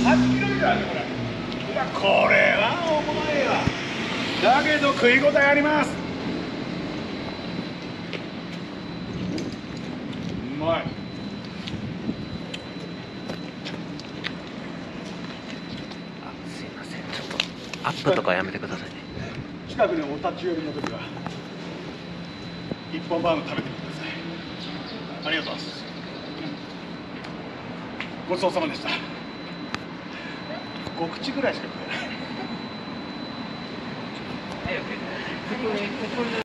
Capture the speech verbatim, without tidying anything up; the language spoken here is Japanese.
はちキロ以上あるよこれ。うわこれはおもろいわ。だけど食い応えあります。うまい。 あ、すいません、ちょっとアップとかやめてくださいね。 近くにお立ち寄りの時は一本バウム食べてみてください。ありがとうございます。ごちそうさまでした。ご口ぐらいしか食えない。